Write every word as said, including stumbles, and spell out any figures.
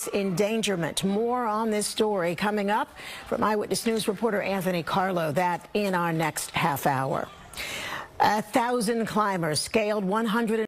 Endangerment. More on this story coming up from Eyewitness News reporter Anthony Carlo. That in our next half hour. A thousand climbers scaled one hundred